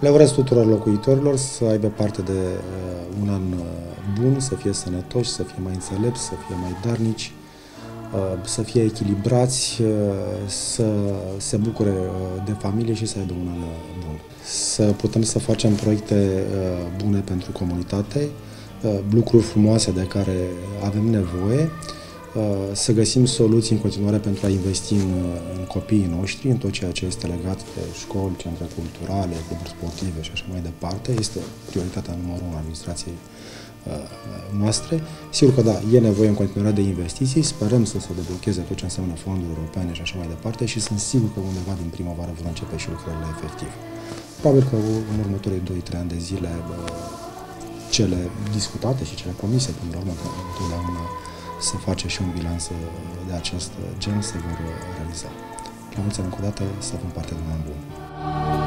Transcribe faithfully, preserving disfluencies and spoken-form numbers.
Le urez tuturor locuitorilor să aibă parte de un an bun, să fie sănătoși, să fie mai înțelepți, să fie mai darnici, să fie echilibrați, să se bucure de familie și să aibă un an bun. Să putem să facem proiecte bune pentru comunitate, lucruri frumoase de care avem nevoie, să găsim soluții în continuare pentru a investi în, în copiii noștri, în tot ceea ce este legat de școli, centre culturale, cluburi sportive și așa mai departe. Este prioritatea numărul unu a administrației noastre. Sigur că da, e nevoie în continuare de investiții, sperăm să se deblocheze tot ce înseamnă fonduri europene și așa mai departe și sunt sigur că undeva din primăvară vor începe și lucrările efectiv. Probabil că în următorii doi trei ani de zile cele discutate și cele promise până la urmă, că întotdeauna se face și un bilanț de acest gen, se vor realiza. La mulți ani încă o dată, să avem parte de un an bun.